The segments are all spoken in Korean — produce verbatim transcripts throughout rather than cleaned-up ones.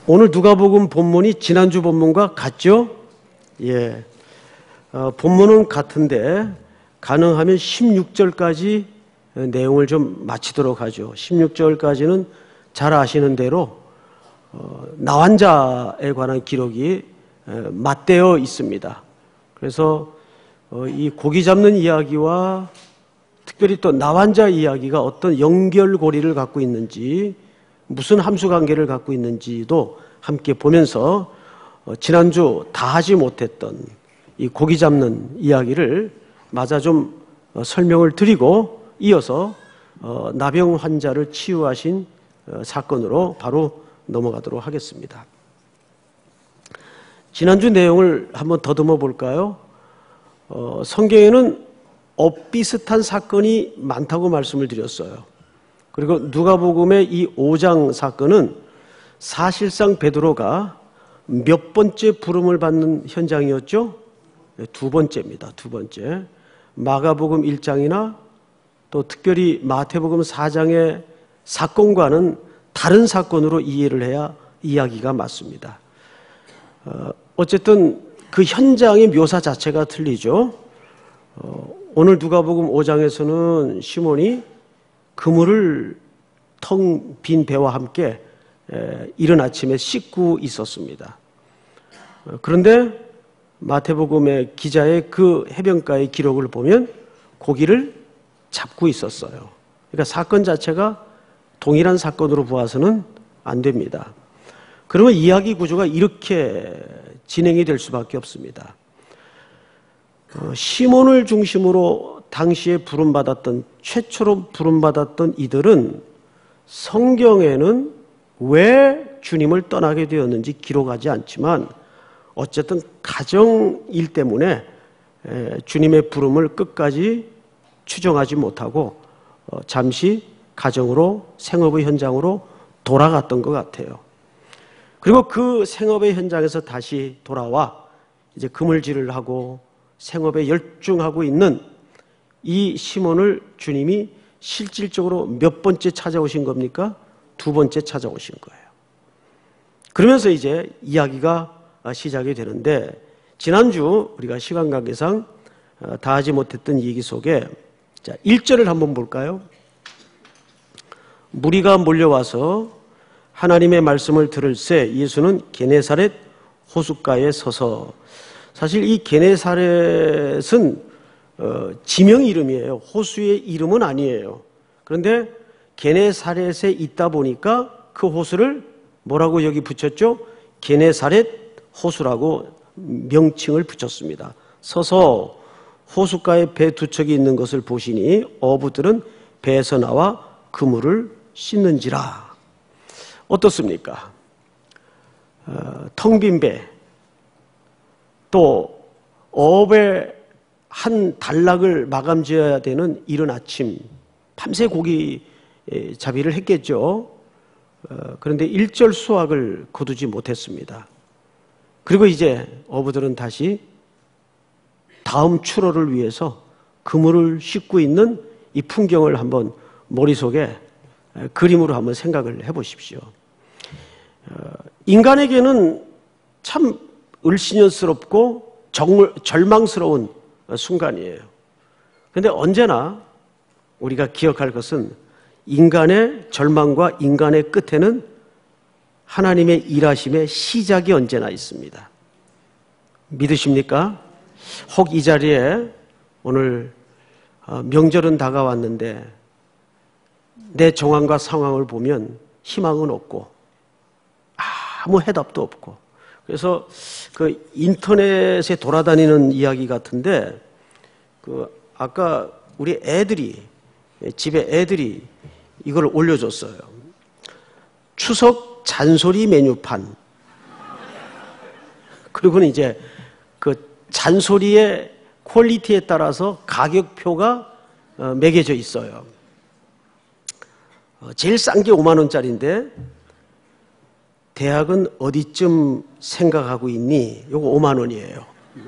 오늘 누가복음 본문이 지난주 본문과 같죠? 예. 어, 본문은 같은데 가능하면 십육 절까지 내용을 좀 마치도록 하죠. 십육 절까지는 잘 아시는 대로 어, 나환자에 관한 기록이 에, 맞대어 있습니다. 그래서 어, 이 고기 잡는 이야기와 특별히 또 나환자 이야기가 어떤 연결고리를 갖고 있는지, 무슨 함수관계를 갖고 있는지도 함께 보면서 어, 지난주 다 하지 못했던 이 고기 잡는 이야기를 마저 좀 어, 설명을 드리고 이어서 어, 나병 환자를 치유하신 어, 사건으로 바로 넘어가도록 하겠습니다. 지난주 내용을 한번 더듬어 볼까요? 어, 성경에는 엇비슷한 사건이 많다고 말씀을 드렸어요. 그리고 누가복음의 이 오 장 사건은 사실상 베드로가 몇 번째 부름을 받는 현장이었죠? 네, 두 번째입니다. 두 번째. 마가복음 일 장이나 또 특별히 마태복음 사 장의 사건과는 다른 사건으로 이해를 해야 이야기가 맞습니다. 어, 어쨌든 그 현장의 묘사 자체가 틀리죠. 어, 오늘 누가복음 오 장에서는 시몬이 그물을 텅 빈 배와 함께 에, 이른 아침에 씻고 있었습니다. 어, 그런데 마태복음의 기자의 그 해변가의 기록을 보면 고기를 잡고 있었어요. 그러니까 사건 자체가 동일한 사건으로 보아서는 안 됩니다. 그러면 이야기 구조가 이렇게 진행이 될 수밖에 없습니다. 어, 시몬을 중심으로 당시에 부름받았던, 최초로 부름받았던 이들은 성경에는 왜 주님을 떠나게 되었는지 기록하지 않지만 어쨌든 가정일 때문에 주님의 부름을 끝까지 추정하지 못하고 잠시 가정으로, 생업의 현장으로 돌아갔던 것 같아요. 그리고 그 생업의 현장에서 다시 돌아와 이제 그물질을 하고 생업에 열중하고 있는 이 시몬을 주님이 실질적으로 몇 번째 찾아오신 겁니까? 두 번째 찾아오신 거예요. 그러면서 이제 이야기가 시작이 되는데, 지난주 우리가 시간 관계상 다 하지 못했던 얘기 속에 자, 일 절을 한번 볼까요? 무리가 몰려와서 하나님의 말씀을 들을새 예수는 게네사렛 호숫가에 서서, 사실 이 게네사렛은 어, 지명 이름이에요. 호수의 이름은 아니에요. 그런데 게네사렛에 있다 보니까 그 호수를 뭐라고 여기 붙였죠? 게네사렛 호수라고 명칭을 붙였습니다. 서서 호숫가에 배 두 척이 있는 것을 보시니 어부들은 배에서 나와 그물을 씻는지라. 어떻습니까? 어, 텅 빈 배, 또 어업의 한 단락을 마감 지어야 되는 이른 아침, 밤새 고기 잡이를 했겠죠. 어, 그런데 일 절 수확을 거두지 못했습니다. 그리고 이제 어부들은 다시 다음 출어를 위해서 그물을 싣고 있는 이 풍경을 한번 머릿속에 그림으로 한번 생각을 해보십시오. 인간에게는 참 을씨년스럽고 절망스러운 순간이에요. 그런데 언제나 우리가 기억할 것은 인간의 절망과 인간의 끝에는 하나님의 일하심의 시작이 언제나 있습니다. 믿으십니까? 혹 이 자리에 오늘 명절은 다가왔는데 내 정황과 상황을 보면 희망은 없고 아무 해답도 없고, 그래서 그 인터넷에 돌아다니는 이야기 같은데, 그 아까 우리 애들이, 집에 애들이 이걸 올려줬어요. 추석 잔소리 메뉴판. 그리고는 이제 그 잔소리의 퀄리티에 따라서 가격표가 매겨져 있어요. 제일 싼 게 오만 원짜리인데 대학은 어디쯤 생각하고 있니? 이거 오만 원이에요.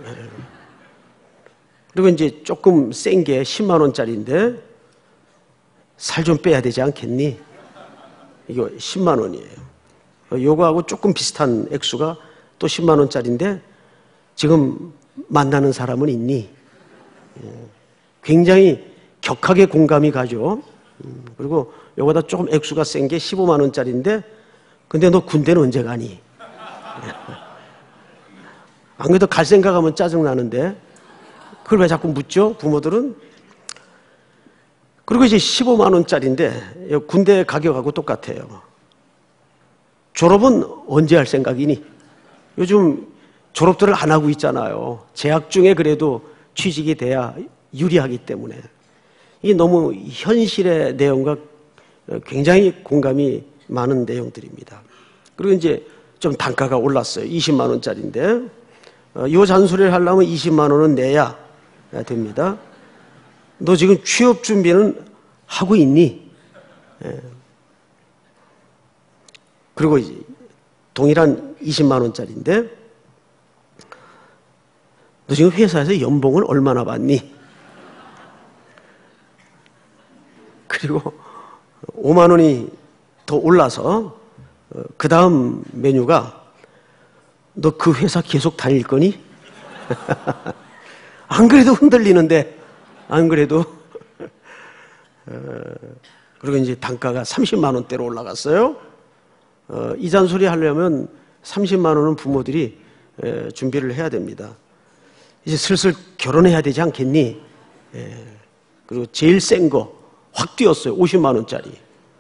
그리고 이제 조금 센 게 십만 원짜리인데 살 좀 빼야 되지 않겠니? 이거 십만 원이에요. 요거하고 조금 비슷한 액수가 또 십만 원짜리인데 지금 만나는 사람은 있니? 굉장히 격하게 공감이 가죠. 그리고 요거보다 조금 액수가 센 게 십오만 원짜리인데 근데 너 군대는 언제 가니? 안 그래도 갈 생각하면 짜증나는데 그걸 왜 자꾸 묻죠? 부모들은. 그리고 이제 십오만 원짜리인데 군대 가격하고 똑같아요. 졸업은 언제 할 생각이니? 요즘 졸업들을 안 하고 있잖아요. 재학 중에 그래도 취직이 돼야 유리하기 때문에. 이게 너무 현실의 내용과 굉장히 공감이 많은 내용들입니다. 그리고 이제 좀 단가가 올랐어요. 이십만 원짜리인데 이 잔소리를 하려면 이십만 원은 내야 됩니다. 너 지금 취업 준비는 하고 있니? 예. 그리고 이제 동일한 이십만 원짜리인데 너 지금 회사에서 연봉을 얼마나 받니? 그리고 오만 원이 더 올라서 그 다음 메뉴가 너 그 회사 계속 다닐 거니? 안 그래도 흔들리는데 안 그래도 그리고 이제 단가가 삼십만 원대로 올라갔어요. 이 잔소리 하려면 삼십만 원은 부모들이 준비를 해야 됩니다. 이제 슬슬 결혼해야 되지 않겠니? 그리고 제일 센 거 확 뛰었어요. 오십만 원짜리.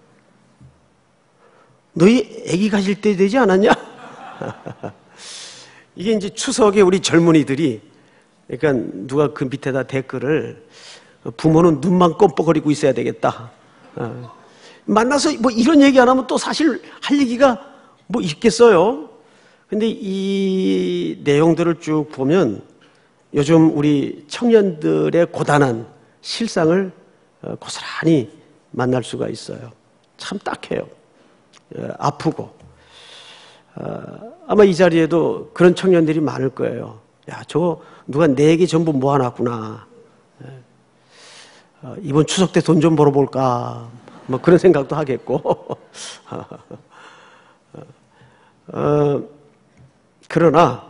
너희 아기 가질 때 되지 않았냐? 이게 이제 추석에 우리 젊은이들이 그러니까 누가 그 밑에다 댓글을 부모는 눈만 껌뻑거리고 있어야 되겠다. 어. 만나서 뭐 이런 얘기 안 하면 또 사실 할 얘기가 뭐 있겠어요. 근데 이 내용들을 쭉 보면 요즘 우리 청년들의 고단한 실상을 고스란히 만날 수가 있어요. 참 딱해요. 아프고. 아마 이 자리에도 그런 청년들이 많을 거예요. 야, 저거 누가 내 얘기 전부 모아놨구나. 이번 추석 때 돈 좀 벌어볼까. 뭐 그런 생각도 하겠고. 어, 그러나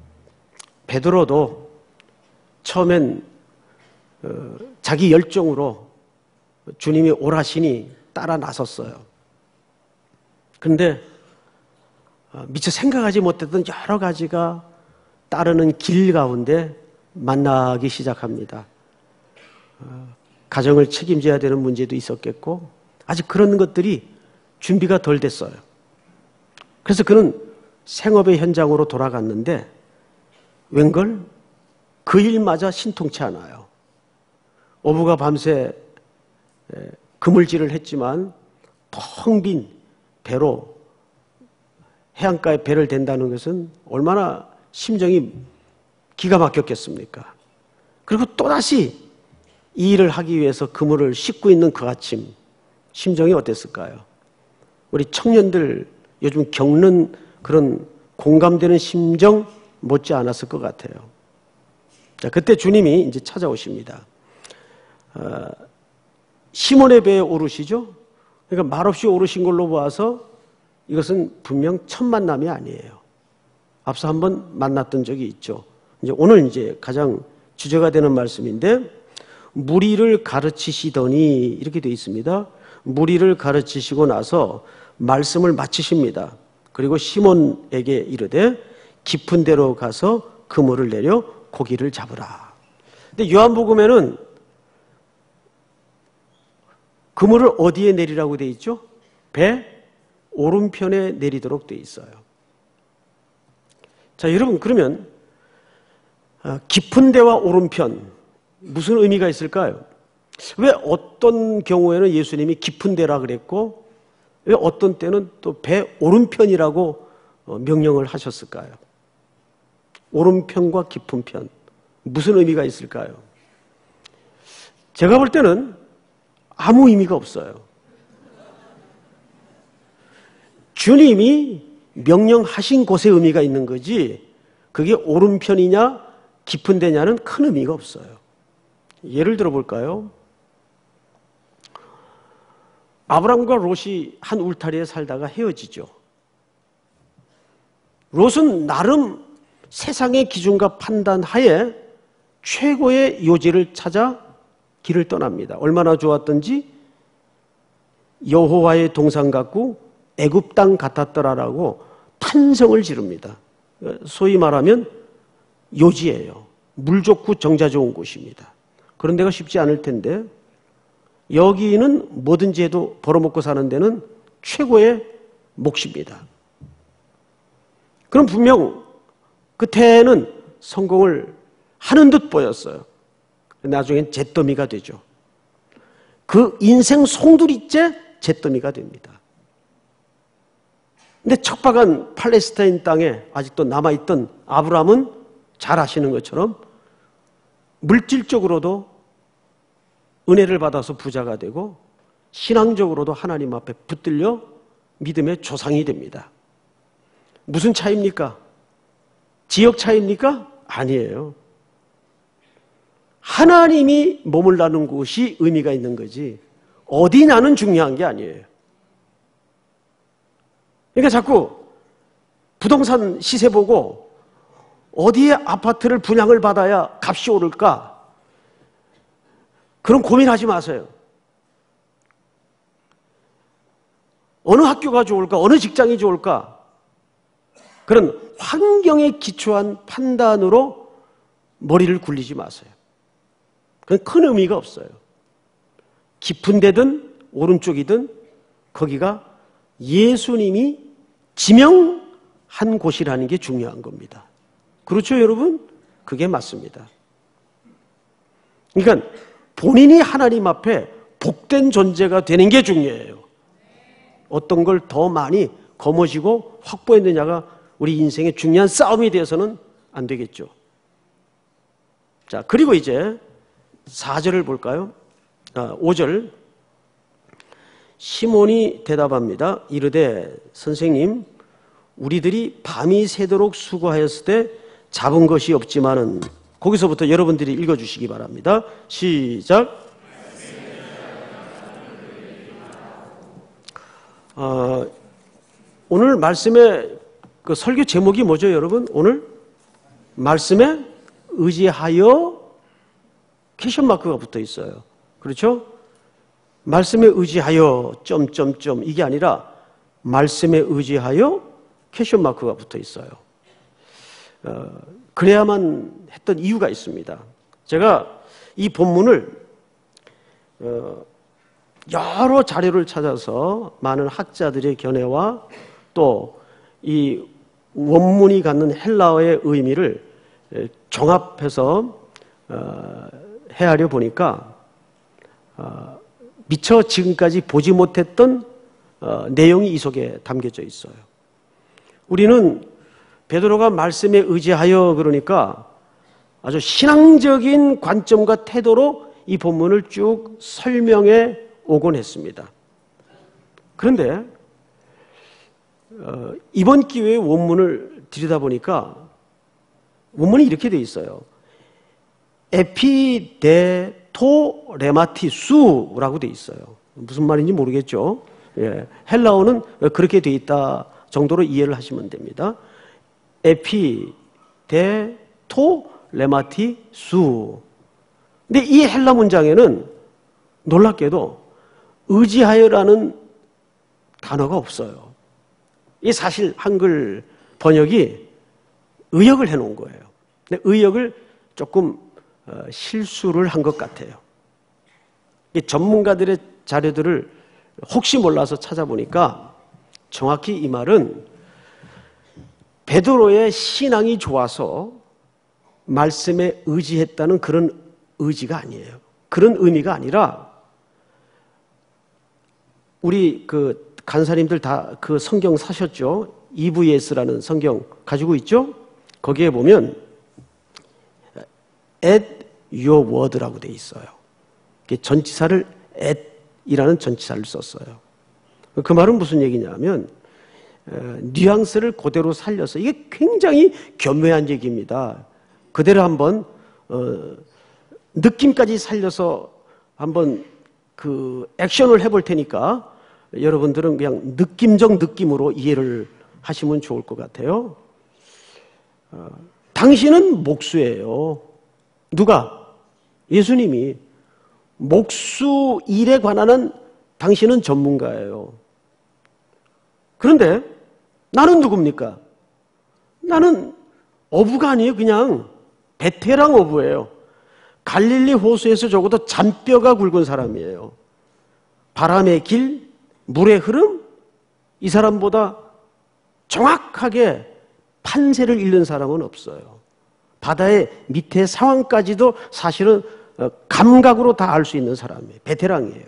베드로도 처음엔 어, 자기 열정으로 주님이 오라시니 따라 나섰어요. 그런데 어, 미처 생각하지 못했던 여러 가지가 따르는 길 가운데 만나기 시작합니다. 어, 가정을 책임져야 되는 문제도 있었겠고 아직 그런 것들이 준비가 덜 됐어요. 그래서 그는 생업의 현장으로 돌아갔는데 웬걸 그 일마저 신통치 않아요. 어부가 밤새 그물질을 했지만 텅 빈 배로 해안가에 배를 댄다는 것은 얼마나 심정이 기가 막혔겠습니까? 그리고 또다시 이 일을 하기 위해서 그물을 싣고 있는 그 아침 심정이 어땠을까요? 우리 청년들 요즘 겪는 그런 공감되는 심정 못지 않았을 것 같아요. 자, 그때 주님이 이제 찾아오십니다. 어, 시몬의 배에 오르시죠? 그러니까 말없이 오르신 걸로 봐서 이것은 분명 첫 만남이 아니에요. 앞서 한번 만났던 적이 있죠. 이제 오늘 이제 가장 주제가 되는 말씀인데 무리를 가르치시더니 이렇게 되어 있습니다. 무리를 가르치시고 나서 말씀을 마치십니다. 그리고 시몬에게 이르되 깊은 데로 가서 그물을 내려 고기를 잡으라. 근데 요한복음에는 그물을 어디에 내리라고 되어 있죠? 배 오른편에 내리도록 되어 있어요. 자, 여러분 그러면 깊은 데와 오른편 무슨 의미가 있을까요? 왜 어떤 경우에는 예수님이 깊은 데라 그랬고 왜 어떤 때는 또 배 오른편이라고 명령을 하셨을까요? 오른편과 깊은 편 무슨 의미가 있을까요? 제가 볼 때는 아무 의미가 없어요. 주님이 명령하신 곳에 의미가 있는 거지 그게 오른편이냐 깊은 데냐는 큰 의미가 없어요. 예를 들어 볼까요? 아브람과 롯이 한 울타리에 살다가 헤어지죠. 롯은 나름 세상의 기준과 판단 하에 최고의 요지를 찾아 길을 떠납니다. 얼마나 좋았던지 여호와의 동산 같고 애굽 땅 같았더라라고 탄성을 지릅니다. 소위 말하면 요지예요. 물 좋고 정자 좋은 곳입니다. 그런 데가 쉽지 않을 텐데 여기는 뭐든지 해도 벌어먹고 사는 데는 최고의 몫입니다. 그럼 분명 끝에는 성공을 하는 듯 보였어요. 나중엔 잿더미가 되죠. 그 인생 송두리째 잿더미가 됩니다. 근데 척박한 팔레스타인 땅에 아직도 남아있던 아브라함은 잘 아시는 것처럼 물질적으로도 은혜를 받아서 부자가 되고 신앙적으로도 하나님 앞에 붙들려 믿음의 조상이 됩니다. 무슨 차이입니까? 지역 차이입니까? 아니에요. 하나님이 머물라는 곳이 의미가 있는 거지 어디냐는 중요한 게 아니에요. 그러니까 자꾸 부동산 시세 보고 어디에 아파트를 분양을 받아야 값이 오를까? 그런 고민하지 마세요. 어느 학교가 좋을까? 어느 직장이 좋을까? 그런 환경에 기초한 판단으로 머리를 굴리지 마세요. 그건 큰 의미가 없어요. 깊은 데든 오른쪽이든 거기가 예수님이 지명한 곳이라는 게 중요한 겁니다. 그렇죠, 여러분? 그게 맞습니다. 그러니까 본인이 하나님 앞에 복된 존재가 되는 게 중요해요. 어떤 걸 더 많이 거머쥐고 확보했느냐가 우리 인생의 중요한 싸움이 되어서는 안 되겠죠. 자, 그리고 이제 사 절을 볼까요? 아, 오 절. 시몬이 대답합니다. 이르되 선생님 우리들이 밤이 새도록 수고하였을 때 잡은 것이 없지만은 거기서부터 여러분들이 읽어주시기 바랍니다. 시작. 어, 오늘 말씀의 그 설교 제목이 뭐죠, 여러분? 오늘 말씀에 의지하여 퀘션 마크가 붙어 있어요. 그렇죠? 말씀에 의지하여 점점점 이게 아니라 말씀에 의지하여 퀘션 마크가 붙어 있어요. 어, 그래야만 했던 이유가 있습니다. 제가 이 본문을 어, 여러 자료를 찾아서 많은 학자들의 견해와 또 이 원문이 갖는 헬라어의 의미를 종합해서 어, 헤아려 보니까 어, 미처 지금까지 보지 못했던 어, 내용이 이 속에 담겨져 있어요. 우리는 베드로가 말씀에 의지하여 그러니까 아주 신앙적인 관점과 태도로 이 본문을 쭉 설명해 오곤 했습니다. 그런데 어, 이번 기회에 원문을 들여다보니까 원문이 이렇게 되어 있어요. 에피데토레마티수라고 되어 있어요. 무슨 말인지 모르겠죠. 예, 헬라어는 그렇게 되어 있다 정도로 이해를 하시면 됩니다. 에피데토레마티수. 근데 이 헬라 문장에는 놀랍게도 의지하여라는 단어가 없어요. 이 사실 한글 번역이 의역을 해놓은 거예요. 근데 의역을 조금 실수를 한 것 같아요. 전문가들의 자료들을 혹시 몰라서 찾아보니까 정확히 이 말은 베드로의 신앙이 좋아서 말씀에 의지했다는 그런 의지가 아니에요. 그런 의미가 아니라 우리 그 간사님들 다 그 성경 사셨죠? 이브이에스라는 성경 가지고 있죠? 거기에 보면 at your word라고 돼 있어요. 전치사를 at이라는 전치사를 썼어요. 그 말은 무슨 얘기냐면 뉘앙스를 그대로 살려서 이게 굉장히 겸허한 얘기입니다. 그대로 한번 어, 느낌까지 살려서 한번 그 액션을 해볼 테니까 여러분들은 그냥 느낌적 느낌으로 이해를 하시면 좋을 것 같아요. 어, 당신은 목수예요. 누가? 예수님이. 목수 일에 관한 당신은 전문가예요. 그런데 나는 누굽니까? 나는 어부가 아니에요. 그냥 베테랑 어부예요. 갈릴리 호수에서 적어도 잔뼈가 굵은 사람이에요. 바람의 길, 물의 흐름, 이 사람보다 정확하게 판세를 읽는 사람은 없어요. 바다의 밑에 상황까지도 사실은 감각으로 다 알 수 있는 사람이에요. 베테랑이에요.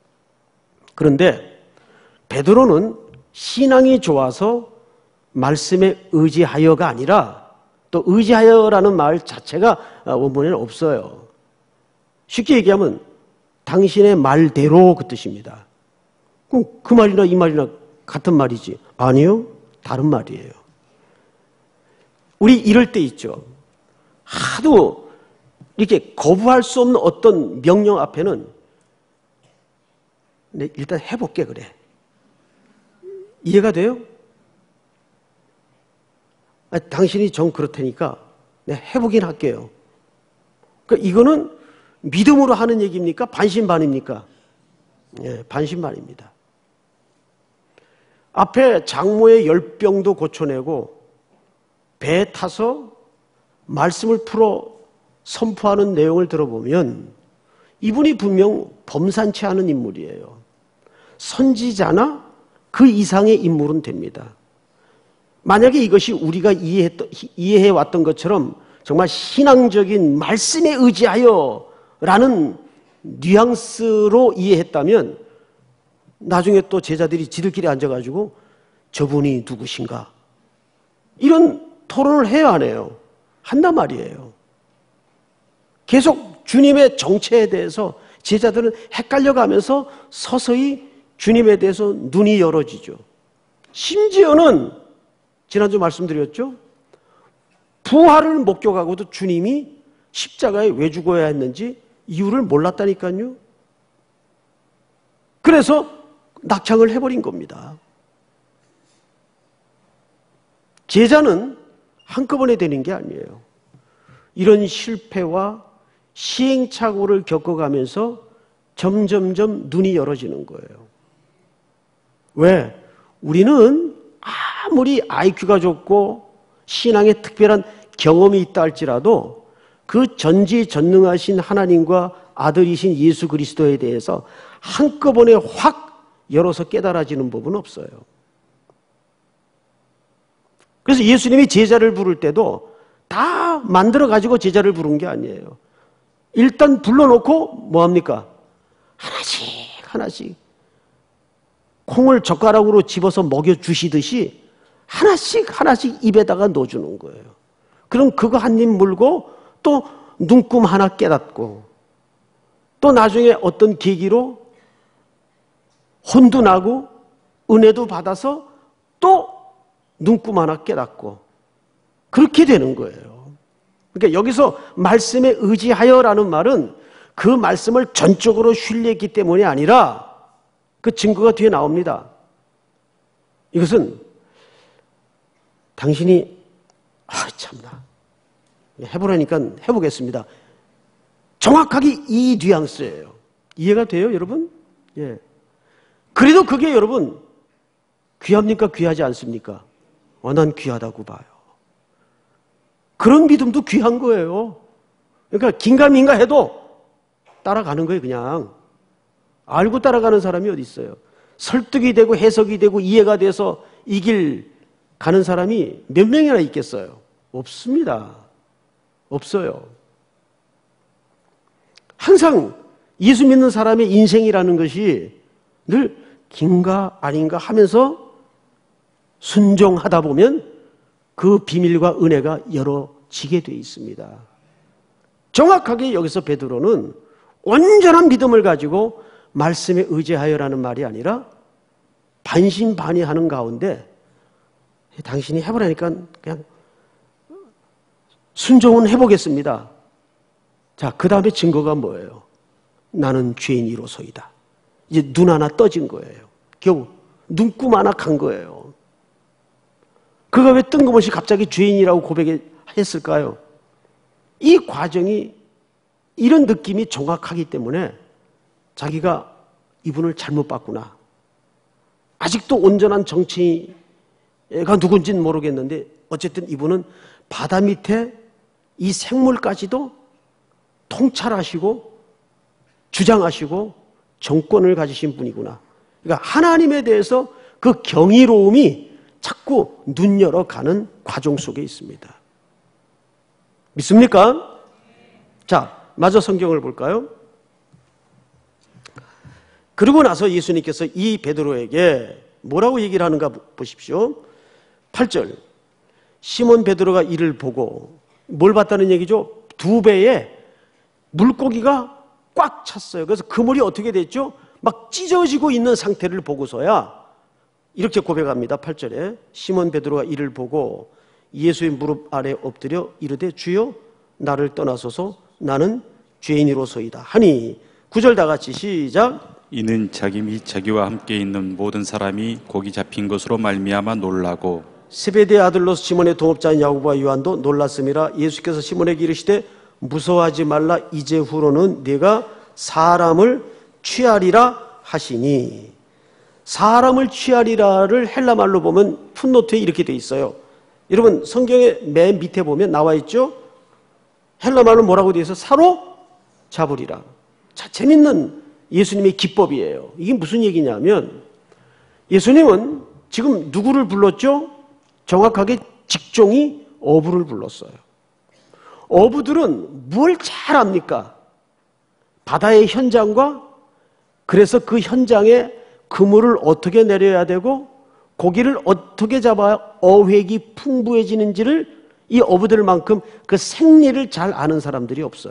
그런데 베드로는 신앙이 좋아서 말씀에 의지하여가 아니라 또 의지하여라는 말 자체가 원문에는 없어요. 쉽게 얘기하면 당신의 말대로 그 뜻입니다. 그럼 그 말이나 이 말이나 같은 말이지? 아니요. 다른 말이에요. 우리 이럴 때 있죠. 하도 이렇게 거부할 수 없는 어떤 명령 앞에는 네, 일단 해볼게 그래. 이해가 돼요? 아, 당신이 정 그렇다니까 네, 해보긴 할게요. 그러니까 이거는 믿음으로 하는 얘기입니까? 반신반입니까? 네, 반신반입니다. 앞에 장모의 열병도 고쳐내고 배에 타서 말씀을 풀어 선포하는 내용을 들어보면 이분이 분명 범상치 않은 인물이에요. 선지자나 그 이상의 인물은 됩니다. 만약에 이것이 우리가 이해했던, 이해해왔던 것처럼 정말 신앙적인 말씀에 의지하여 라는 뉘앙스로 이해했다면 나중에 또 제자들이 지들끼리 앉아가지고 저분이 누구신가 이런 토론을 해야 하네요. 한단 말이에요. 계속 주님의 정체에 대해서 제자들은 헷갈려가면서 서서히 주님에 대해서 눈이 열어지죠. 심지어는 지난주 말씀드렸죠. 부활을 목격하고도 주님이 십자가에 왜 죽어야 했는지 이유를 몰랐다니까요. 그래서 낙향을 해버린 겁니다. 제자는 한꺼번에 되는 게 아니에요. 이런 실패와 시행착오를 겪어가면서 점점점 눈이 열어지는 거예요. 왜? 우리는 아무리 아이큐가 좋고 신앙에 특별한 경험이 있다 할지라도 그 전지전능하신 하나님과 아들이신 예수 그리스도에 대해서 한꺼번에 확 열어서 깨달아지는 법은 없어요. 그래서 예수님이 제자를 부를 때도 다 만들어가지고 제자를 부른 게 아니에요. 일단 불러놓고 뭐합니까? 하나씩 하나씩 콩을 젓가락으로 집어서 먹여주시듯이 하나씩 하나씩 입에다가 넣어주는 거예요. 그럼 그거 한 입 물고 또 눈금 하나 깨닫고 또 나중에 어떤 계기로 혼도 나고 은혜도 받아서 또 눈금 하나 깨닫고 그렇게 되는 거예요. 그러니까 여기서 말씀에 의지하여라는 말은 그 말씀을 전적으로 신뢰했기 때문이 아니라 그 증거가 뒤에 나옵니다. 이것은 당신이 아 참나 해보라니까 해보겠습니다. 정확하게 이 뉘앙스예요. 이해가 돼요, 여러분? 예. 그래도 그게 여러분 귀합니까? 귀하지 않습니까? 어, 난 귀하다고 봐요. 그런 믿음도 귀한 거예요. 그러니까 긴가민가 해도 따라가는 거예요, 그냥. 알고 따라가는 사람이 어디 있어요? 설득이 되고 해석이 되고 이해가 돼서 이 길 가는 사람이 몇 명이나 있겠어요? 없습니다. 없어요. 항상 예수 믿는 사람의 인생이라는 것이 늘 긴가 아닌가 하면서 순종하다 보면 그 비밀과 은혜가 열어지게 되어 있습니다. 정확하게 여기서 베드로는 온전한 믿음을 가지고 말씀에 의지하여라는 말이 아니라 반신반의하는 가운데 당신이 해보라니까 그냥 순종은 해보겠습니다. 자, 그 다음에 증거가 뭐예요? 나는 죄인이로소이다. 이제 눈 하나 떠진 거예요. 겨우 눈금 하나 간 거예요. 그가 왜 뜬금없이 갑자기 죄인이라고 고백했을까요? 이 과정이, 이런 느낌이 정확하기 때문에 자기가 이분을 잘못 봤구나. 아직도 온전한 정치가 누군지는 모르겠는데 어쨌든 이분은 바다 밑에 이 생물까지도 통찰하시고 주장하시고 정권을 가지신 분이구나. 그러니까 하나님에 대해서 그 경이로움이 자꾸 눈 열어가는 과정 속에 있습니다. 믿습니까? 자, 마저 성경을 볼까요? 그러고 나서 예수님께서 이 베드로에게 뭐라고 얘기를 하는가 보십시오. 팔 절. 시몬 베드로가 이를 보고 뭘 봤다는 얘기죠? 두 배의 물고기가 꽉 찼어요. 그래서 그물이 어떻게 됐죠? 막 찢어지고 있는 상태를 보고서야 이렇게 고백합니다. 팔 절에 시몬 베드로가 이를 보고 예수의 무릎 아래 엎드려 이르되 주여 나를 떠나소서 나는 죄인이로소이다 하니 구 절 다 같이 시작. 이는 자기 및 자기와 함께 있는 모든 사람이 고기 잡힌 것으로 말미암아 놀라고 세베대의 아들로서 시몬의 동업자인 야고보와 요한도 놀랐음이라. 예수께서 시몬에게 이르시되 무서워하지 말라. 이제후로는 네가 사람을 취하리라 하시니, 사람을 취하리라를 헬라말로 보면 풋노트에 이렇게 돼 있어요. 여러분 성경의 맨 밑에 보면 나와 있죠. 헬라말로 뭐라고 되어 있어요? 사로잡으리라. 자, 재밌는 예수님의 기법이에요. 이게 무슨 얘기냐면 예수님은 지금 누구를 불렀죠? 정확하게 직종이 어부를 불렀어요. 어부들은 뭘 잘 압니까? 바다의 현장과, 그래서 그 현장에 그물을 어떻게 내려야 되고 고기를 어떻게 잡아야 어획이 풍부해지는지를, 이 어부들만큼 그 생리를 잘 아는 사람들이 없어요.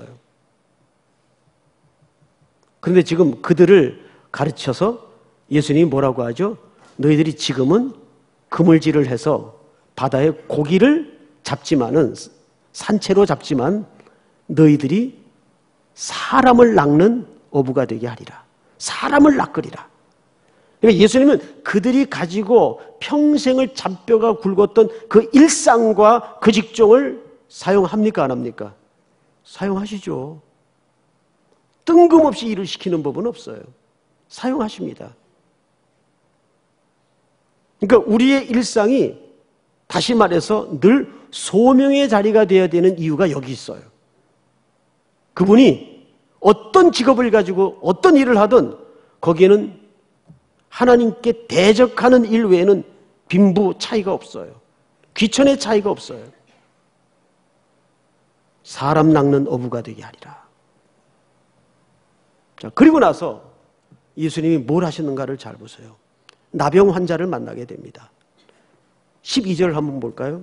그런데 지금 그들을 가르쳐서 예수님이 뭐라고 하죠? 너희들이 지금은 그물질을 해서 바다에 고기를 잡지만은, 산채로 잡지만 너희들이 사람을 낚는 어부가 되게 하리라. 사람을 낚으리라. 그러니까 예수님은 그들이 가지고 평생을 잔뼈가 굵었던 그 일상과 그 직종을 사용합니까? 안 합니까? 사용하시죠. 뜬금없이 일을 시키는 법은 없어요. 사용하십니다. 그러니까 우리의 일상이 다시 말해서 늘 소명의 자리가 되어야 되는 이유가 여기 있어요. 그분이 어떤 직업을 가지고 어떤 일을 하든 거기에는 하나님께 대적하는 일 외에는 빈부 차이가 없어요. 귀천의 차이가 없어요. 사람 낚는 어부가 되게 하리라. 자, 그리고 나서 예수님이 뭘 하셨는가를 잘 보세요. 나병 환자를 만나게 됩니다. 십이 절 한번 볼까요?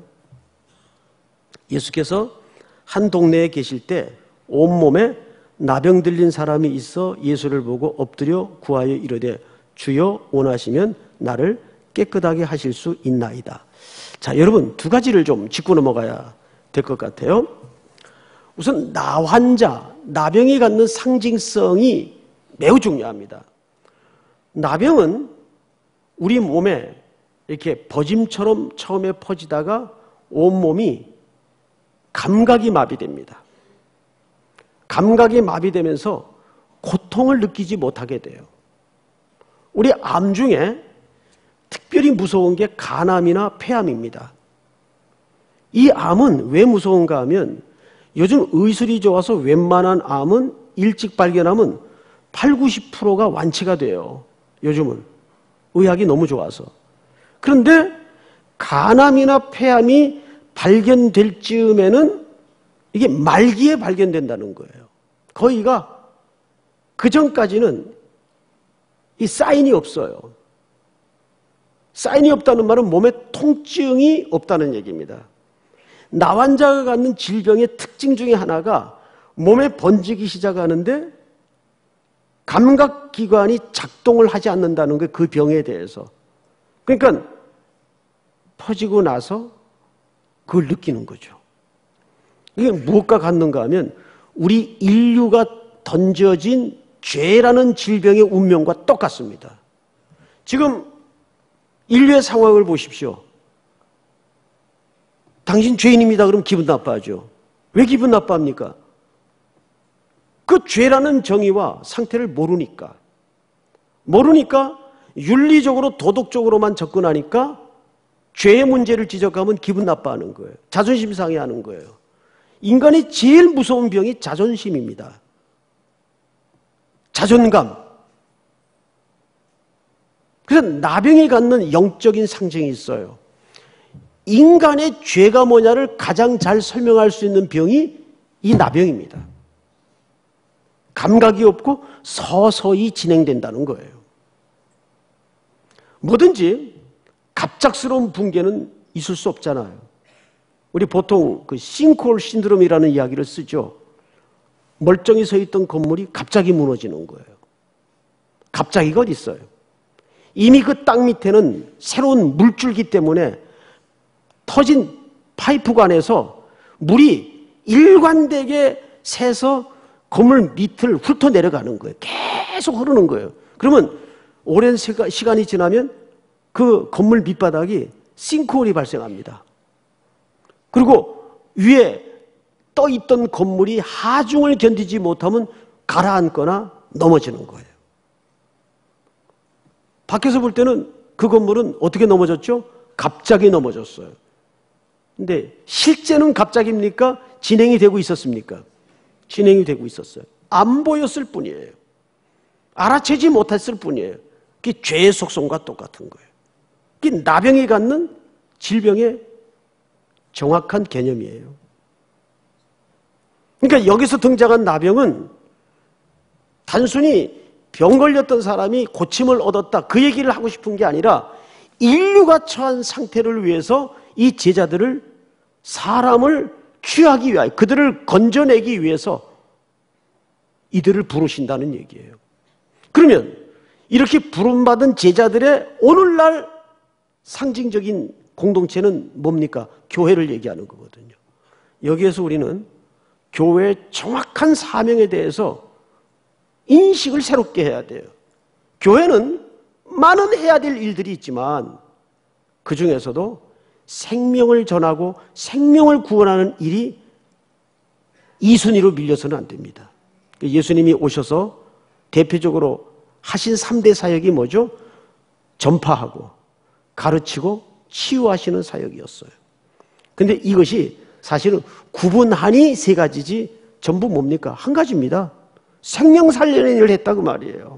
예수께서 한 동네에 계실 때 온몸에 나병 들린 사람이 있어 예수를 보고 엎드려 구하여 이르되 주여 원하시면 나를 깨끗하게 하실 수 있나이다. 자, 여러분 두 가지를 좀 짚고 넘어가야 될 것 같아요. 우선 나 환자, 나병이 갖는 상징성이 매우 중요합니다. 나병은 우리 몸에 이렇게 버짐처럼 처음에 퍼지다가 온몸이 감각이 마비됩니다. 감각이 마비되면서 고통을 느끼지 못하게 돼요. 우리 암 중에 특별히 무서운 게 간암이나 폐암입니다. 이 암은 왜 무서운가 하면 요즘 의술이 좋아서 웬만한 암은 일찍 발견하면 팔, 구십 퍼센트가 완치가 돼요. 요즘은 의학이 너무 좋아서. 그런데 간암이나 폐암이 발견될 즈음에는 이게 말기에 발견된다는 거예요. 거의가 그 전까지는 이 사인이 없어요. 사인이 없다는 말은 몸에 통증이 없다는 얘기입니다. 나 환자가 갖는 질병의 특징 중에 하나가 몸에 번지기 시작하는데 감각기관이 작동을 하지 않는다는 거예요. 그 병에 대해서. 그러니까 퍼지고 나서 그걸 느끼는 거죠. 이게 무엇과 같는가 하면 우리 인류가 던져진 죄라는 질병의 운명과 똑같습니다. 지금 인류의 상황을 보십시오. 당신 죄인입니다. 그럼 기분 나빠하죠. 왜 기분 나빠합니까? 그 죄라는 정의와 상태를 모르니까. 모르니까 윤리적으로 도덕적으로만 접근하니까 죄의 문제를 지적하면 기분 나빠하는 거예요. 자존심 상해하는 거예요. 인간의 제일 무서운 병이 자존심입니다. 자존감. 그래서 나병이 갖는 영적인 상징이 있어요. 인간의 죄가 뭐냐를 가장 잘 설명할 수 있는 병이 이 나병입니다. 감각이 없고 서서히 진행된다는 거예요. 뭐든지 갑작스러운 붕괴는 있을 수 없잖아요. 우리 보통 그 싱크홀 신드롬이라는 이야기를 쓰죠. 멀쩡히 서 있던 건물이 갑자기 무너지는 거예요. 갑자기가 어디 있어요? 이미 그 땅 밑에는 새로운 물줄기 때문에 터진 파이프관에서 물이 일관되게 새서 건물 밑을 훑어 내려가는 거예요. 계속 흐르는 거예요. 그러면 오랜 시간이 지나면 그 건물 밑바닥이 싱크홀이 발생합니다. 그리고 위에 떠있던 건물이 하중을 견디지 못하면 가라앉거나 넘어지는 거예요. 밖에서 볼 때는 그 건물은 어떻게 넘어졌죠? 갑자기 넘어졌어요. 근데 실제는 갑자기입니까? 진행이 되고 있었습니까? 진행이 되고 있었어요. 안 보였을 뿐이에요. 알아채지 못했을 뿐이에요. 그게 죄의 속성과 똑같은 거예요. 그게 나병이 갖는 질병의 정확한 개념이에요. 그러니까 여기서 등장한 나병은 단순히 병 걸렸던 사람이 고침을 얻었다 그 얘기를 하고 싶은 게 아니라 인류가 처한 상태를 위해서 이 제자들을 사람을 취하기 위하여 그들을 건져내기 위해서 이들을 부르신다는 얘기예요. 그러면 이렇게 부름받은 제자들의 오늘날 상징적인 공동체는 뭡니까? 교회를 얘기하는 거거든요. 여기에서 우리는 교회의 정확한 사명에 대해서 인식을 새롭게 해야 돼요. 교회는 많은 해야 될 일들이 있지만 그 중에서도 생명을 전하고 생명을 구원하는 일이 이 순위로 밀려서는 안 됩니다. 예수님이 오셔서 대표적으로 하신 삼 대 사역이 뭐죠? 전파하고 가르치고 치유하시는 사역이었어요. 근데 이것이 사실은 구분하니 세 가지지 전부 뭡니까? 한 가지입니다. 생명 살리는 일을 했다고 말이에요.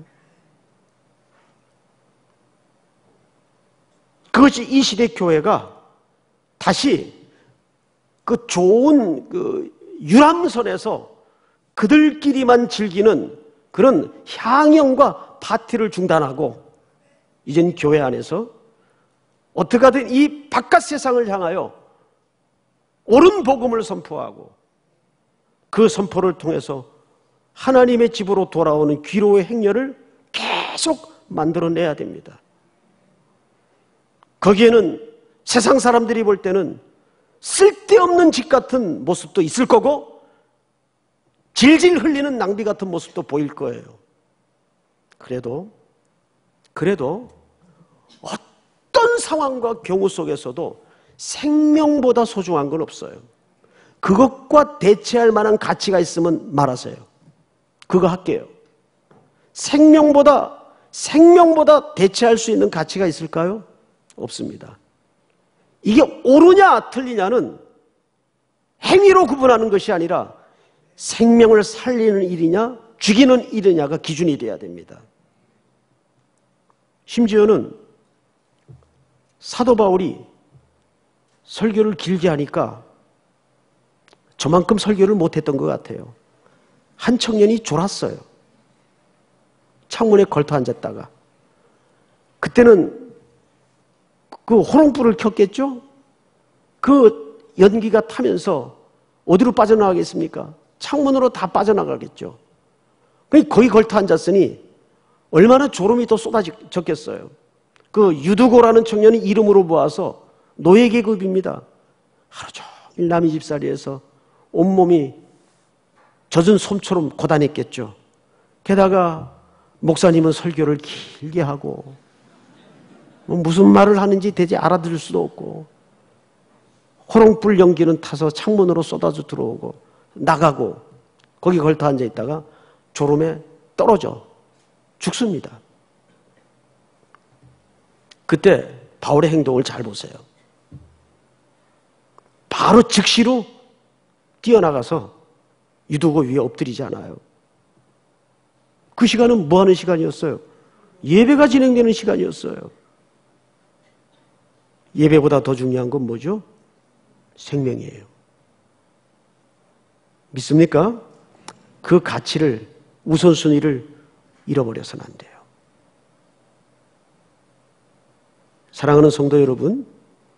그것이 이 시대 교회가 다시 그 좋은 그 유람선에서 그들끼리만 즐기는 그런 향연과 파티를 중단하고 이젠 교회 안에서 어떻게 하든 이 바깥 세상을 향하여 옳은 복음을 선포하고 그 선포를 통해서 하나님의 집으로 돌아오는 기로의 행렬을 계속 만들어내야 됩니다. 거기에는 세상 사람들이 볼 때는 쓸데없는 집 같은 모습도 있을 거고 질질 흘리는 낭비 같은 모습도 보일 거예요. 그래도 그래도 어떤 상황과 경우 속에서도 생명보다 소중한 건 없어요. 그것과 대체할 만한 가치가 있으면 말하세요. 그거 할게요. 생명보다 생명보다 대체할 수 있는 가치가 있을까요? 없습니다. 이게 옳으냐 틀리냐는 행위로 구분하는 것이 아니라 생명을 살리는 일이냐 죽이는 일이냐가 기준이 돼야 됩니다. 심지어는 사도 바울이 설교를 길게 하니까 저만큼 설교를 못했던 것 같아요. 한 청년이 졸았어요. 창문에 걸터 앉았다가. 그때는 그 호롱불을 켰겠죠? 그 연기가 타면서 어디로 빠져나가겠습니까? 창문으로 다 빠져나가겠죠. 거기 걸터 앉았으니 얼마나 졸음이 더 쏟아졌겠어요. 그 유두고라는 청년이 이름으로 모아서 노예 계급입니다. 하루 종일 남의 집살이에서 온몸이 젖은 솜처럼 고단했겠죠. 게다가 목사님은 설교를 길게 하고 뭐 무슨 말을 하는지 대체 알아들을 수도 없고 호롱불 연기는 타서 창문으로 쏟아져 들어오고 나가고 거기 걸터 앉아 있다가 졸음에 떨어져 죽습니다. 그때 바울의 행동을 잘 보세요. 바로 즉시로 뛰어나가서 유두고 위에 엎드리지 않아요. 그 시간은 뭐 하는 시간이었어요? 예배가 진행되는 시간이었어요. 예배보다 더 중요한 건 뭐죠? 생명이에요. 믿습니까? 그 가치를, 우선순위를 잃어버려서는 안 돼요. 사랑하는 성도 여러분,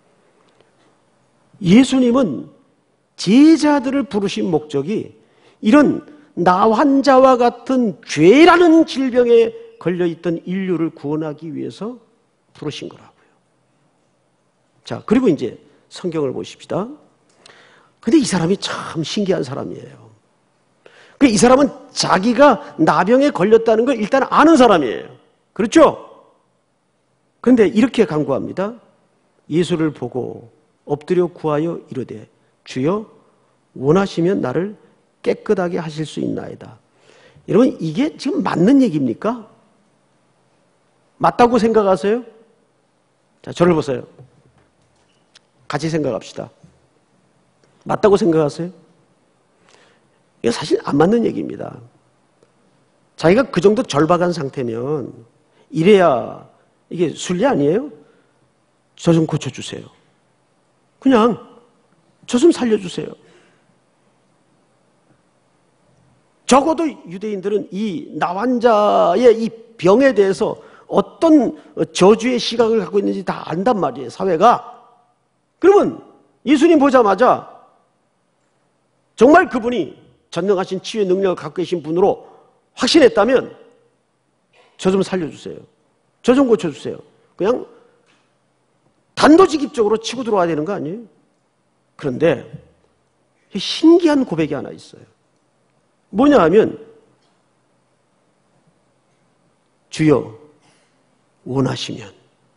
예수님은 제자들을 부르신 목적이 이런 나 환자와 같은 죄라는 질병에 걸려있던 인류를 구원하기 위해서 부르신 거라고요. 자, 그리고 이제 성경을 보십시다. 근데 이 사람이 참 신기한 사람이에요. 이 사람은 자기가 나병에 걸렸다는 걸 일단 아는 사람이에요. 그렇죠? 그런데 이렇게 간구합니다. 예수를 보고 엎드려 구하여 이르되 주여 원하시면 나를 깨끗하게 하실 수 있나이다. 여러분, 이게 지금 맞는 얘기입니까? 맞다고 생각하세요? 자, 저를 보세요. 같이 생각합시다. 맞다고 생각하세요? 이거 사실 안 맞는 얘기입니다. 자기가 그 정도 절박한 상태면 이래야 이게 순리 아니에요? 저 좀 고쳐주세요. 그냥 저 좀 살려주세요. 적어도 유대인들은 이 나환자의 이 병에 대해서 어떤 저주의 시각을 갖고 있는지 다 안단 말이에요, 사회가. 그러면 예수님 보자마자 정말 그분이 전능하신 치유의 능력을 갖고 계신 분으로 확신했다면 저 좀 살려주세요. 저 좀 고쳐주세요. 그냥 단도직입적으로 치고 들어와야 되는 거 아니에요? 그런데 신기한 고백이 하나 있어요. 뭐냐 하면 주여 원하시면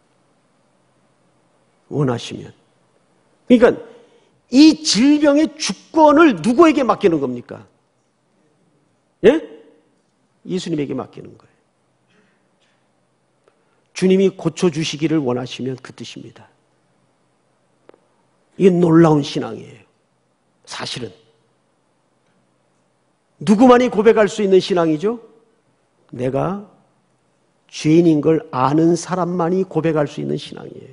원하시면 그러니까 이 질병의 주권을 누구에게 맡기는 겁니까? 예? 예수님에게 맡기는 거예요. 주님이 고쳐주시기를 원하시면 그 뜻입니다. 이게 놀라운 신앙이에요. 사실은 누구만이 고백할 수 있는 신앙이죠? 내가 죄인인 걸 아는 사람만이 고백할 수 있는 신앙이에요.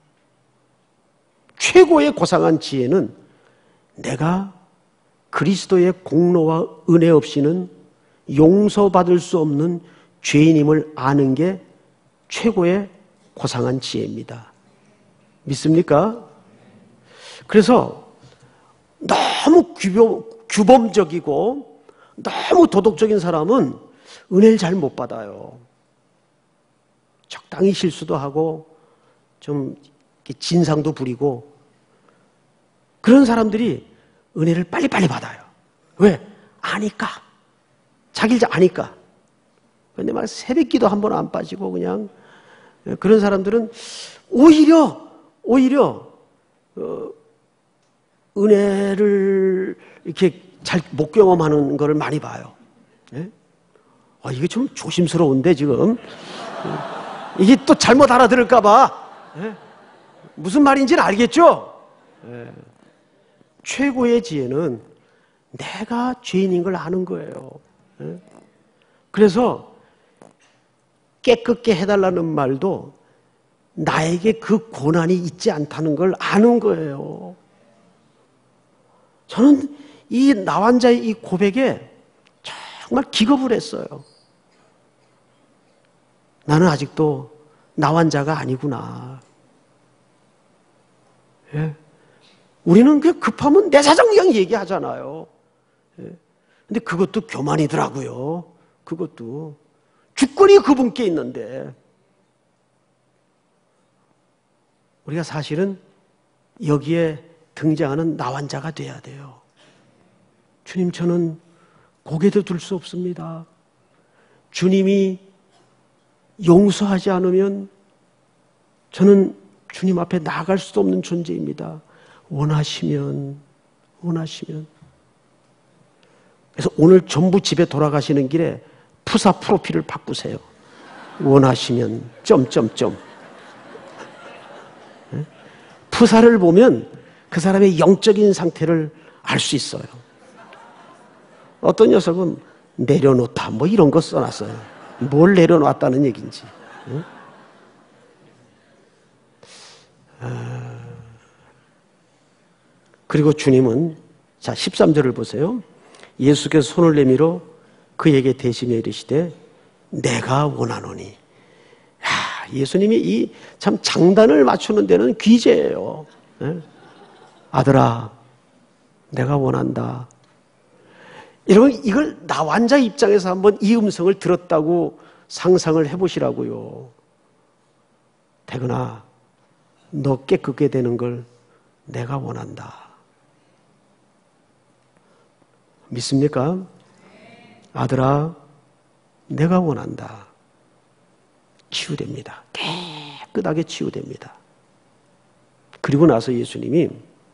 최고의 고상한 지혜는 내가 그리스도의 공로와 은혜 없이는 용서받을 수 없는 죄인임을 아는 게 최고의 고상한 지혜입니다. 믿습니까? 그래서 너무 규범, 규범적이고 너무 도덕적인 사람은 은혜를 잘 못 받아요. 적당히 실수도 하고 좀 진상도 부리고 그런 사람들이 은혜를 빨리빨리 받아요. 왜? 아니까. 자기를 아니까. 그런데 막 새벽기도 한 번 안 빠지고 그냥 그런 사람들은 오히려 오히려 어, 은혜를 이렇게 잘 못 경험하는 거를 많이 봐요. 예? 아, 이게 좀 조심스러운데 지금 이게 또 잘못 알아들을까 봐. 예? 무슨 말인지는 알겠죠? 예. 최고의 지혜는 내가 죄인인 걸 아는 거예요. 예? 그래서 깨끗게 해달라는 말도 나에게 그 고난이 있지 않다는 걸 아는 거예요. 저는 이 나환자의 이 고백에 정말 기겁을 했어요. 나는 아직도 나환자가 아니구나. 예? 우리는 그냥 급하면 내 사정 그냥 얘기하잖아요. 예? 근데 그것도 교만이더라고요. 그것도. 주권이 그분께 있는데. 우리가 사실은 여기에 등장하는 나환자가 돼야 돼요. 주님, 저는 고개도 들 수 없습니다. 주님이 용서하지 않으면 저는 주님 앞에 나아갈 수도 없는 존재입니다. 원하시면, 원하시면. 그래서 오늘 전부 집에 돌아가시는 길에 푸사 프로필을 바꾸세요. 원하시면 점점점. 푸사를 보면 그 사람의 영적인 상태를 알 수 있어요. 어떤 녀석은 내려놓다 뭐 이런 거 써놨어요. 뭘 내려놨다는 얘기인지. 응? 아... 그리고 주님은 자 십삼 절을 보세요. 예수께서 손을 내밀어 그에게 대시며 이르시되 내가 원하노니. 야, 예수님이 이 참 장단을 맞추는 데는 귀재예요. 네? 아들아, 내가 원한다. 여러분, 이걸 나 환자 입장에서 한번 이 음성을 들었다고 상상을 해보시라고요. 태근아, 너 깨끗게 되는 걸 내가 원한다. 믿습니까? 아들아, 내가 원한다. 치유됩니다. 깨끗하게 치유됩니다. 그리고 나서 예수님이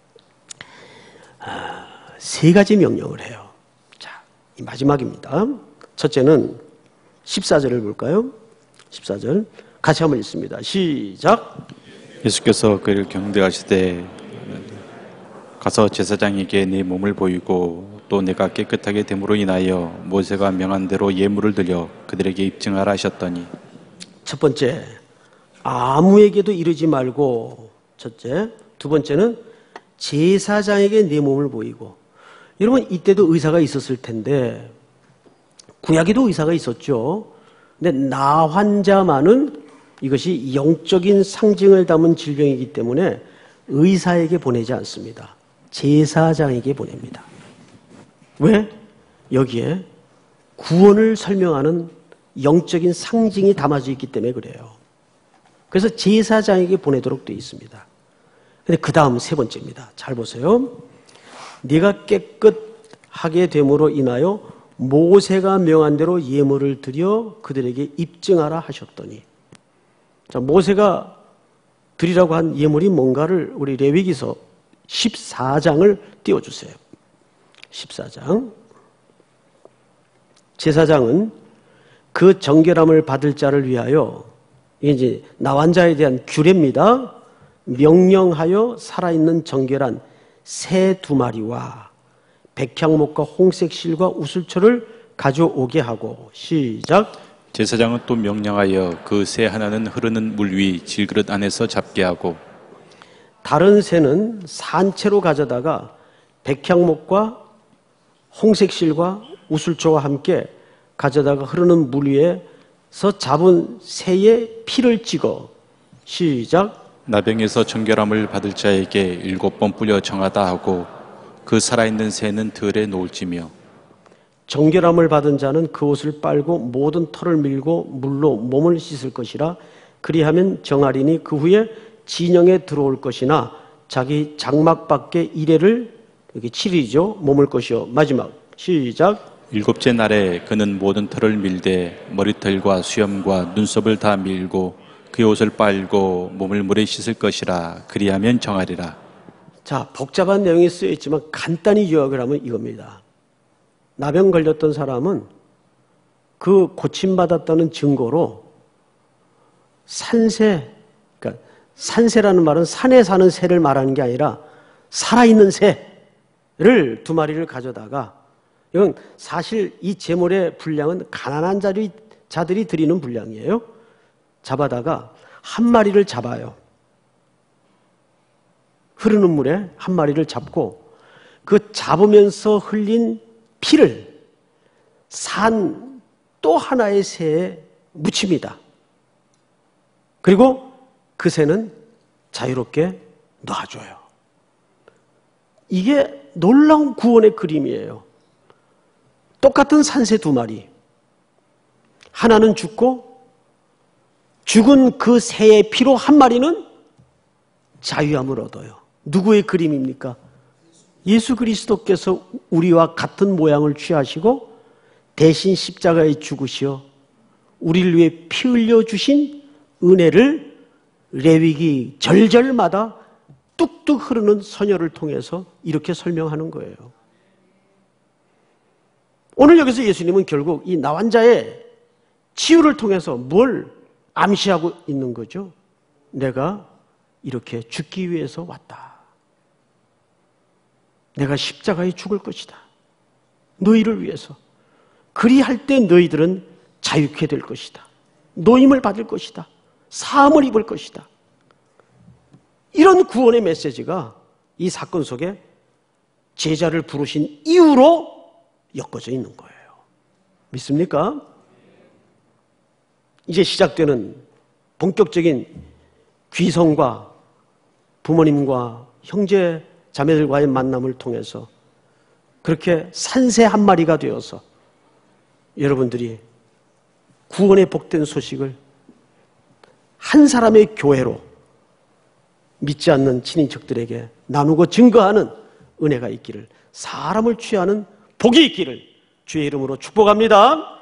세 가지 명령을 해요. 자, 이 마지막입니다. 첫째는 십사 절을 볼까요? 십사 절 같이 한번 읽습니다. 시작. 예수께서 그를 경대하시되 가서 제사장에게 네 몸을 보이고 또 내가 깨끗하게 됨으로 인하여 모세가 명한 대로 예물을 드려 그들에게 입증하라 하셨더니. 첫 번째, 아무에게도 이르지 말고. 첫째. 두 번째는 제사장에게 내 몸을 보이고. 여러분, 이때도 의사가 있었을 텐데 구약에도 의사가 있었죠. 근데 나 환자만은 이것이 영적인 상징을 담은 질병이기 때문에 의사에게 보내지 않습니다. 제사장에게 보냅니다. 왜? 여기에 구원을 설명하는 영적인 상징이 담아져 있기 때문에 그래요. 그래서 제사장에게 보내도록 되어 있습니다. 근데 그 다음 세 번째입니다. 잘 보세요. 네가 깨끗하게 됨으로 인하여 모세가 명한 대로 예물을 드려 그들에게 입증하라 하셨더니. 자, 모세가 드리라고 한 예물이 뭔가를 우리 레위기서 십사 장을 띄워주세요. 십사 장. 제사장은 그 정결함을 받을 자를 위하여, 이게 이제 나환자에 대한 규례입니다. 명령하여 살아있는 정결한 새 두 마리와 백향목과 홍색실과 우슬초를 가져오게 하고. 시작. 제사장은 또 명령하여 그 새 하나는 흐르는 물 위 질그릇 안에서 잡게 하고 다른 새는 산채로 가져다가 백향목과 홍색실과 우슬초와 함께 가져다가 흐르는 물 위에서 잡은 새의 피를 찍어. 시작. 나병에서 정결함을 받을 자에게 일곱 번 뿌려 정하다 하고 그 살아있는 새는 들에 놓을지며. 정결함을 받은 자는 그 옷을 빨고 모든 털을 밀고 물로 몸을 씻을 것이라. 그리하면 정하리니 그 후에 진영에 들어올 것이나 자기 장막 밖에 이래를 여기 칠 일이죠. 머물 것이요. 마지막. 시작. 일곱째 날에 그는 모든 털을 밀되 머리털과 수염과 눈썹을 다 밀고 그의 옷을 빨고 몸을 물에 씻을 것이라. 그리하면 정하리라. 자, 복잡한 내용이 쓰여 있지만 간단히 요약을 하면 이겁니다. 나병 걸렸던 사람은 그 고침받았다는 증거로 산새, 그러니까 산새라는 말은 산에 사는 새를 말하는 게 아니라 살아있는 새를 두 마리를 가져다가, 이건 사실 이 제물의 분량은 가난한 자들이, 자들이 드리는 분량이에요. 잡아다가 한 마리를 잡아요. 흐르는 물에 한 마리를 잡고 그 잡으면서 흘린 피를 산 또 하나의 새에 묻힙니다. 그리고 그 새는 자유롭게 놔줘요. 이게 놀라운 구원의 그림이에요. 똑같은 산새 두 마리. 하나는 죽고 죽은 그 새의 피로 한 마리는 자유함을 얻어요. 누구의 그림입니까? 예수 그리스도께서 우리와 같은 모양을 취하시고 대신 십자가에 죽으시어 우리를 위해 피 흘려 주신 은혜를 레위기 절절마다 뚝뚝 흐르는 선혈을 통해서 이렇게 설명하는 거예요. 오늘 여기서 예수님은 결국 이 나환자의 치유를 통해서 뭘 암시하고 있는 거죠? 내가 이렇게 죽기 위해서 왔다. 내가 십자가에 죽을 것이다. 너희를 위해서. 그리할 때 너희들은 자유케 될 것이다. 노임을 받을 것이다. 사함을 입을 것이다. 이런 구원의 메시지가 이 사건 속에 제자를 부르신 이유로 엮어져 있는 거예요. 믿습니까? 이제 시작되는 본격적인 귀성과 부모님과 형제 자매들과의 만남을 통해서 그렇게 산새 한 마리가 되어서 여러분들이 구원의 복된 소식을 한 사람의 교회로 믿지 않는 친인척들에게 나누고 증거하는 은혜가 있기를, 사람을 취하는 복이 있기를 주의 이름으로 축복합니다.